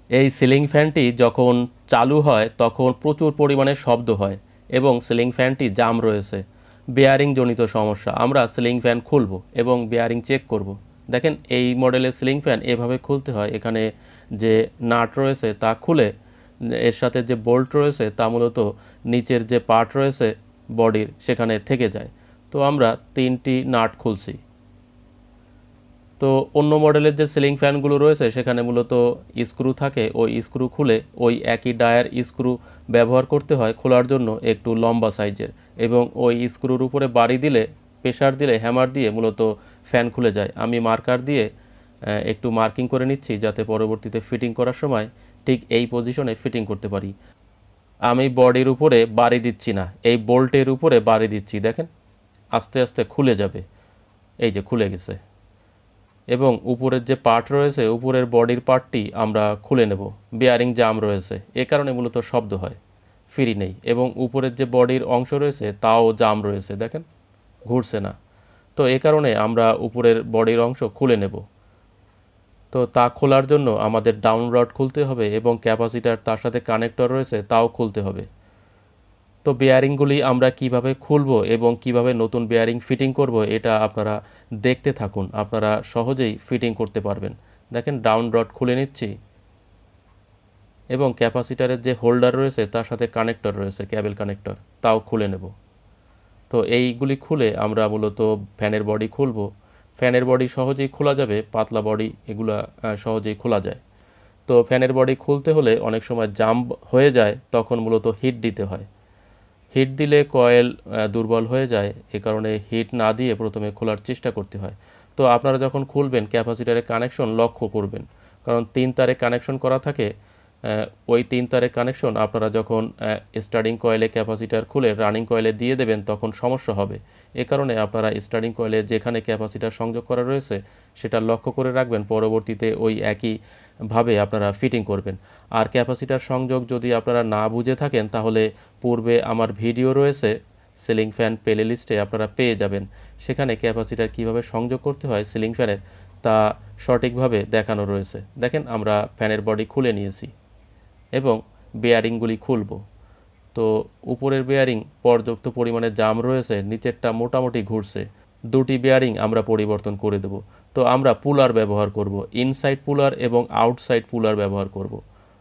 এই সিলিং ফ্যানটি যখন চালু হয় তখন প্রচুর পরিমাণে শব্দ হয় এবং সিলিং ফ্যানটি জাম রয়েছে, বেয়ারিং জনিত সমস্যা। আমরা সিলিং ফ্যান খুলব এবং বেয়ারিং চেক করব। দেখেন এই মডেলের সিলিং ফ্যান এভাবে খুলতে হয়। এখানে যে নাট রয়েছে তা খুলে এর সাথে যে বোল্ট রয়েছে তা মূলত নিচের যে পার্ট রয়েছে বডির সেখানে থেকে যায়। তো আমরা 3টি নাট খুলছি। তো অন্য মডেলের যে সিলিং ফ্যানগুলো রয়েছে সেখানে মূলত স্ক্রু থাকে, ওই স্ক্রু খুলে ওই একই ডায়ার স্ক্রু ব্যবহার করতে হয় খোলার জন্য একটু লম্বা সাইজের, এবং ওই স্ক্রুর উপরে বাড়ি দিলে, প্রেশার দিলে, হ্যামার দিয়ে মূলত ফ্যান খুলে যায়। আমি মার্কার দিয়ে একটু মার্কিং করে নিচ্ছি যাতে পরবর্তীতে ফিটিং করার সময় ঠিক এই পজিশনে ফিটিং করতে পারি। আমি বডির উপরে বাড়ি দিচ্ছি না, এই বোল্টের উপরে বাড়ি দিচ্ছি। দেখেন আস্তে আস্তে খুলে যাবে। এই যে খুলে গেছে। এবং উপরের যে পার্ট রয়েছে, উপরের বডির পার্টটি আমরা খুলে নেব। বেয়ারিং জাম রয়েছে, এ কারণে মূলত শব্দ হয়, ফ্রি নেই। এবং উপরের যে বডির অংশ রয়েছে তাও জাম রয়েছে, দেখেন ঘুরছে না। তো এ কারণে আমরা উপরের বডির অংশ খুলে নেব। তো তা খোলার জন্য আমাদের ডাউন রড খুলতে হবে এবং ক্যাপাসিটার তার সাথে কানেক্টর রয়েছে তাও খুলতে হবে। তো বেয়ারিংগুলি আমরা কিভাবে খুলব এবং কিভাবে নতুন বেয়ারিং ফিটিং করব এটা আপনারা দেখতে থাকুন, আপনারা সহজেই ফিটিং করতে পারবেন। দেখেন ডাউন রড খুলে নিচ্ছি এবং ক্যাপাসিটারের যে হোল্ডার রয়েছে তার সাথে কানেক্টর রয়েছে, কেবল কানেক্টর, তাও খুলে নেব। তো এইগুলি খুলে আমরা মূলত ফ্যানের বডি খুলব। ফ্যানের বডি সহজেই খোলা যাবে, পাতলা বডি এগুলা সহজেই খোলা যায়। তো ফ্যানের বডি খুলতে হলে অনেক সময় জাম্প হয়ে যায়, তখন মূলত হিট দিতে হয়। হিট দিলে কয়েল দুর্বল হয়ে যায়, এ কারণে হিট না দিয়ে প্রথমে খোলার চেষ্টা করতে হয়। তো আপনারা যখন খুলবেন ক্যাপাসিটারে কানেকশন লক্ষ্য করবেন, কারণ 3 তারে কানেকশন করা থাকে। ওই 3 তারে কানেকশন আপনারা যখন স্টার্টিং কয়েলে ক্যাপাসিটার খুলে রানিং কয়েলে দিয়ে দেবেন তখন সমস্যা হবে। এ কারণে আপনারা স্টার্টিং কয়েলে যেখানে ক্যাপাসিটার সংযোগ করা রয়েছে সেটা লক্ষ্য করে রাখবেন, পরবর্তীতে ওই একইভাবে আপনারা ফিটিং করবেন। আর ক্যাপাসিটার সংযোগ যদি আপনারা না বুঝে থাকেন তাহলে পূর্বে আমার ভিডিও রয়েছে সিলিং ফ্যান প্লে লিস্টে, আপনারা পেয়ে যাবেন। সেখানে ক্যাপাসিটার কিভাবে সংযোগ করতে হয় সিলিং ফ্যানের তা সঠিকভাবে দেখানো রয়েছে। দেখেন আমরা ফ্যানের বডি খুলে নিয়েছি এবং বেয়ারিংগুলি খুলব। তো উপরের বেয়ারিং পর্যাপ্ত পরিমাণে জাম রয়েছে, নিচেরটা মোটামুটি ঘুরছে। 2টি বেয়ারিং আমরা পরিবর্তন করে দেব। তো আমরা পুলার ব্যবহার করব, ইনসাইড পুলার এবং আউটসাইড পুলার ব্যবহার করব।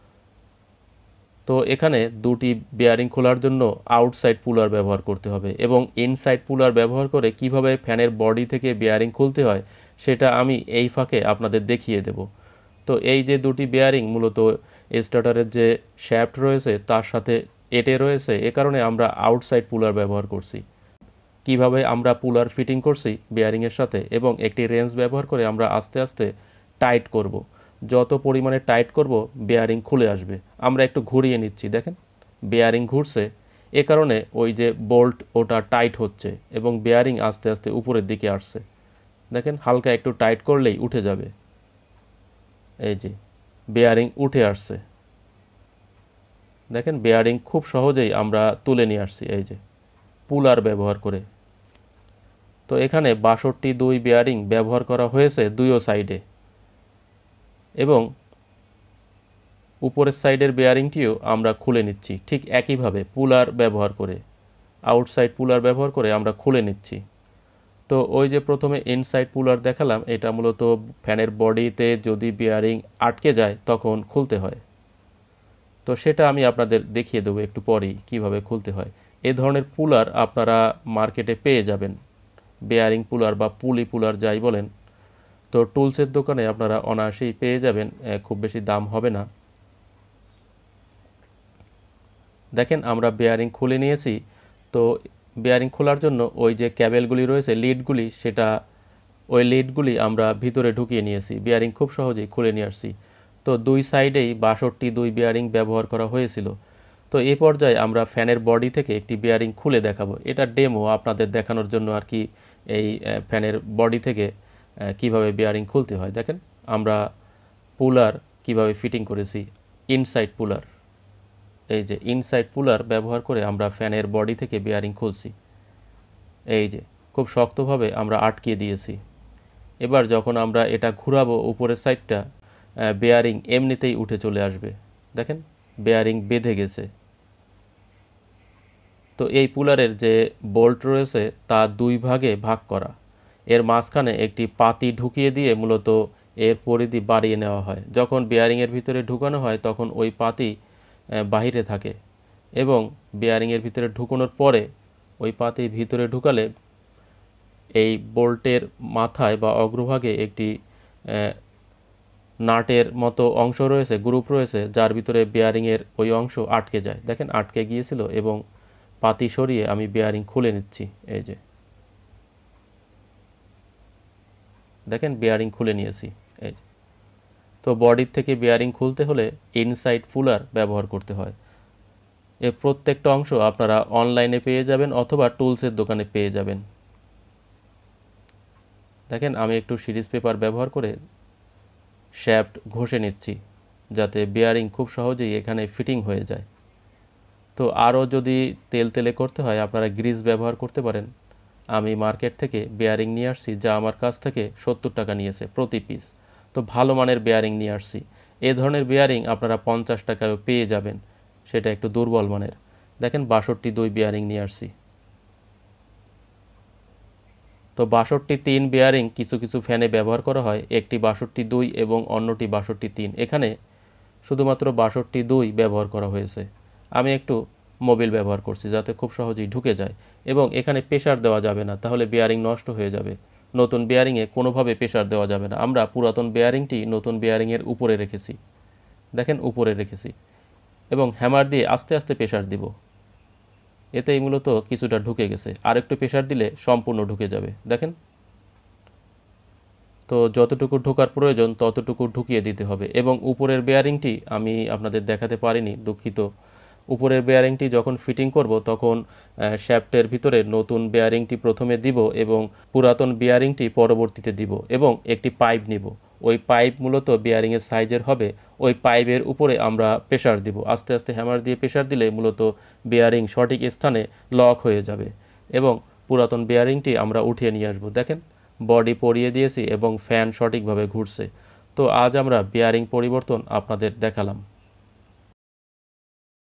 তো এখানে 2টি বেয়ারিং খোলার জন্য আউটসাইড পুলার ব্যবহার করতে হবে এবং ইনসাইড পুলার ব্যবহার করে কিভাবে ফ্যানের বডি থেকে বেয়ারিং খুলতে হয় সেটা আমি এই ফাঁকে আপনাদের দেখিয়ে দেব। তো এই যে 2টি বেয়ারিং মূলত স্টার্টারের যে শ্যাফট রয়েছে তার সাথে এটে রয়েছে, এ কারণে আমরা আউটসাইড পুলার ব্যবহার করছি। কিভাবে আমরা পুলার ফিটিং করছি বেয়ারিংয়ের সাথে, এবং একটি রেঞ্জ ব্যবহার করে আমরা আস্তে আস্তে টাইট করব। যত পরিমাণে টাইট করব বেয়ারিং খুলে আসবে। আমরা একটু ঘুরিয়ে নিচ্ছি, দেখেন বেয়ারিং ঘুরছে, এ কারণে ওই যে বোল্ট ওটা টাইট হচ্ছে এবং বেয়ারিং আস্তে আস্তে উপরের দিকে আসছে। দেখেন হালকা একটু টাইট করলেই উঠে যাবে। এই যে বেয়ারিং উঠে আসছে, দেখেন বেয়ারিং খুব সহজেই আমরা তুলে নিয়ে আসছি এই যে পুলার ব্যবহার করে। তো এখানে 62 বেয়ারিং ব্যবহার করা হয়েছে দুইও সাইডে, এবং উপরের সাইডের বেয়ারিংটিও আমরা খুলে নিচ্ছি ঠিক একইভাবে পুলার ব্যবহার করে, আউটসাইড পুলার ব্যবহার করে আমরা খুলে নিচ্ছি। তো ওই যে প্রথমে ইনসাইড পুলার দেখালাম, এটা মূলত ফ্যানের বডিতে যদি বেয়ারিং আটকে যায় তখন খুলতে হয়। তো সেটা আমি আপনাদের দেখিয়ে দেবো একটু পরেই কীভাবে খুলতে হয়। এ ধরনের পুলার আপনারা মার্কেটে পেয়ে যাবেন, বেয়ারিং পুলার বা পুলি পুলার যাই বলেন। তো টুলসের দোকানে আপনারা অনায়াসেই পেয়ে যাবেন, খুব বেশি দাম হবে না। দেখেন আমরা বেয়ারিং খুলে নিয়েছি। তো বেয়ারিং খোলার জন্য ওই যে ক্যাবেলগুলি রয়েছে, লিডগুলি, সেটা ওই লিডগুলি আমরা ভিতরে ঢুকিয়ে নিয়েছি। বেয়ারিং খুব সহজেই খুলে নিয়ে আসছি। তো দুই সাইডেই 62 বেয়ারিং ব্যবহার করা হয়েছিল। তো এই পর্যায়ে আমরা ফ্যানের বডি থেকে একটি বেয়ারিং খুলে দেখাবো, এটা ডেমো আপনাদের দেখানোর জন্য আর কি। এই ফ্যানের বডি থেকে কিভাবে বেয়ারিং খুলতে হয় দেখেন আমরা পুলার কিভাবে ফিটিং করেছি, ইনসাইড পুলার। এই যে ইনসাইড পুলার ব্যবহার করে আমরা ফ্যানের বডি থেকে বেয়ারিং খুলছি। এই যে খুব শক্তভাবে আমরা আটকিয়ে দিয়েছি। এবার যখন আমরা এটা ঘুরাবো উপরের সাইডটা, বেয়ারিং এমনিতেই উঠে চলে আসবে। দেখেন বেয়ারিং বেঁধে গেছে। তো এই পুলারের যে বোল্ট রয়েছে তা দুই ভাগে ভাগ করা, এর মাঝখানে একটি পাতি ঢুকিয়ে দিয়ে মূলত এর পরিধি বাড়িয়ে নেওয়া হয়। যখন বেয়ারিংয়ের ভিতরে ঢুকানো হয় তখন ওই পাতি বাহিরে থাকে এবং বেয়ারিংয়ের ভিতরে ঢুকানোর পরে ওই পাতি ভিতরে ঢুকালে এই বোল্টের মাথায় বা অগ্রভাগে একটি নাটের মতো অংশ রয়েছে, গ্রুপ রয়েছে, যার ভিতরে বেয়ারিংয়ের ওই অংশ আটকে যায়। দেখেন আটকে গিয়েছিল এবং পাতি সরিয়ে আমি বেয়ারিং খুলে নিচ্ছি। এই যে দেখেন বেয়ারিং খুলে নিয়েছি। এই তো বডির থেকে বেয়ারিং খুলতে হলে ইনসাইড পুলার ব্যবহার করতে হয়। এর প্রত্যেকটা অংশ আপনারা অনলাইনে পেয়ে যাবেন অথবা টুলসের দোকানে পেয়ে যাবেন। দেখেন আমি একটু সিরিজ পেপার ব্যবহার করে শ্যাফট ঘষে নিচ্ছি যাতে বেয়ারিং খুব সহজেই এখানে ফিটিং হয়ে যায়। তো আরও যদি তেলে করতে হয় আপনারা গ্রিজ ব্যবহার করতে পারেন। আমি মার্কেট থেকে বেয়ারিং নিয়ে আসছি যা আমার কাছ থেকে 70 টাকা নিয়েছে প্রতি পিস। তো ভালো মানের বেয়ারিং নিয়ে আসছি। এ ধরনের বেয়ারিং আপনারা 50 টাকায়ও পেয়ে যাবেন, সেটা একটু দুর্বল মানের। দেখেন 62 বেয়ারিং নিয়ে আসছি। তো 62 বেয়ারিং কিছু কিছু ফ্যানে ব্যবহার করা হয়, একটি 62 এবং অন্যটি 62। এখানে শুধুমাত্র 62 ব্যবহার করা হয়েছে। আমি একটু মোবিল ব্যবহার করছি যাতে খুব সহজেই ঢুকে যায় এবং এখানে প্রেসার দেওয়া যাবে না, তাহলে বেয়ারিং নষ্ট হয়ে যাবে। নতুন বেয়ারিংয়ে কোনোভাবে প্রেসার দেওয়া যাবে না। আমরা পুরাতন বেয়ারিংটি নতুন বেয়ারিংয়ের উপরে রেখেছি, দেখেন উপরে রেখেছি এবং হ্যামার দিয়ে আস্তে আস্তে প্রেসার দিব। এতেই মূলত কিছুটা ঢুকে গেছে, আর একটু প্রেসার দিলে সম্পূর্ণ ঢুকে যাবে। দেখেন তো যতটুকু ঢোকার প্রয়োজন ততটুকু ঢুকিয়ে দিতে হবে। এবং উপরের বেয়ারিংটি আমি আপনাদের দেখাতে পারিনি, দুঃখিত। উপরের বেয়ারিংটি যখন ফিটিং করব তখন শ্যাফটের ভিতরে নতুন বেয়ারিংটি প্রথমে দিব এবং পুরাতন বেয়ারিংটি পরবর্তীতে দিব এবং একটি পাইপ নিব। ওই পাইপ মূলত বেয়ারিংয়ের সাইজের হবে। ওই পাইপের উপরে আমরা প্রেসার দিব, আস্তে আস্তে হ্যামার দিয়ে প্রেসার দিলে মূলত বেয়ারিং সঠিক স্থানে লক হয়ে যাবে এবং পুরাতন বেয়ারিংটি আমরা উঠিয়ে নিয়ে আসব। দেখেন বডি পরিয়ে দিয়েছি এবং ফ্যান সঠিকভাবে ঘুরছে। তো আজ আমরা বেয়ারিং পরিবর্তন আপনাদের দেখালাম।